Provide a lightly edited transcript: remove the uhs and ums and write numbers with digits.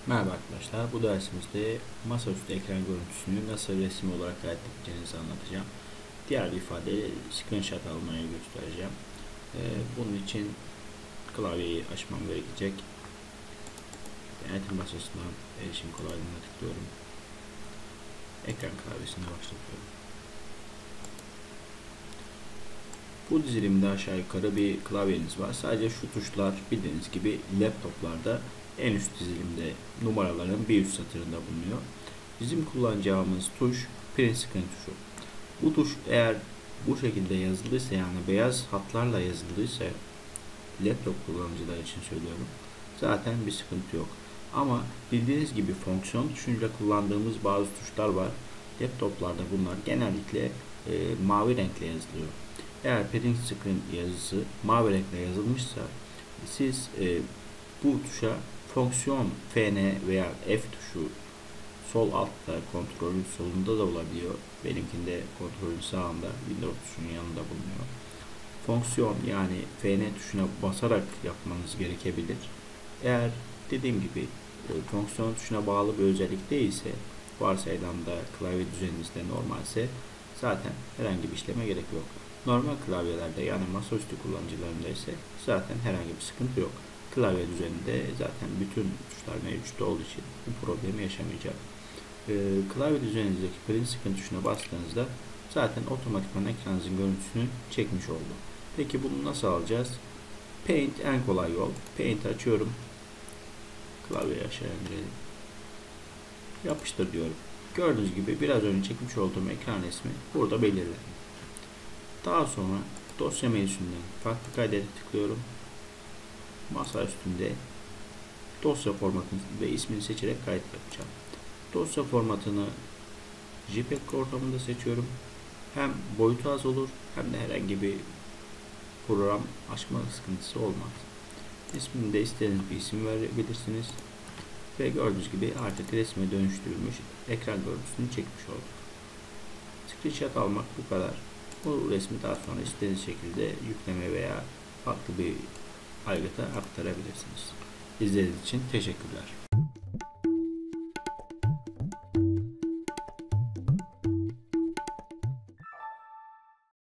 Merhaba arkadaşlar, bu dersimizde masaüstü ekran görüntüsünü nasıl resim olarak kaydedeceğinizi anlatacağım. Diğer bir ifadeyle screenshot almayı göstereceğim. Bunun için klavyeyi açmam gerekecek. Yönetim masasından erişim kolaylığına tıklıyorum. Ekran klavyesine başlatıyorum. Bu dizilimde aşağı yukarı bir klavyeniz var. Sadece şu tuşlar bildiğiniz gibi laptoplarda en üst dizilimde numaraların bir üst satırında bulunuyor. Bizim kullanacağımız tuş print screen tuşu. Bu tuş eğer bu şekilde yazıldıysa, yani beyaz hatlarla yazıldıysa, laptop kullanıcılar için söylüyorum, zaten bir sıkıntı yok. Ama bildiğiniz gibi fonksiyon tuşuyla kullandığımız bazı tuşlar var. Laptoplarda bunlar genellikle mavi renkle yazılıyor. Eğer print screen yazısı mavi renkle yazılmışsa siz bu tuşa fonksiyon Fn veya F tuşu sol altta, kontrolün solunda da olabiliyor. Benimkinde kontrolün sağında, Windows tuşunun yanında bulunuyor. Fonksiyon yani Fn tuşuna basarak yapmanız gerekebilir. Eğer dediğim gibi fonksiyon tuşuna bağlı bir özellik değilse, varsayılan da klavye düzeninizde normalse zaten herhangi bir işleme gerek yok. Normal klavyelerde, yani masaüstü kullanıcılarında ise zaten herhangi bir sıkıntı yok. Klavye düzeninde zaten bütün tuşlar mevcut olduğu için bu problemi yaşamayacak. Klavye düzeninizdeki print screen tuşuna bastığınızda zaten otomatikman ekranınızın görüntüsünü çekmiş oldu. Peki bunu nasıl alacağız? Paint en kolay yol. Paint açıyorum. Klavyeyi aşağı indirelim. Yapıştır diyorum. Gördüğünüz gibi biraz önce çekmiş olduğum ekran resmi burada belirlendi. Daha sonra dosya menüsünden farklı kaydede tıklıyorum. Masa üstünde dosya formatını ve ismini seçerek kayıt yapacağım. Dosya formatını JPEG ortamında seçiyorum. Hem boyutu az olur hem de herhangi bir program açma sıkıntısı olmaz. İsmini de istediğiniz bir isim verebilirsiniz. Ve gördüğünüz gibi artık resme dönüştürülmüş ekran görüntüsünü çekmiş olduk. Screenshot almak bu kadar. Bu resmi daha sonra istediğiniz şekilde yükleme veya farklı bir aygıta aktarabilirsiniz. İzlediğiniz için teşekkürler.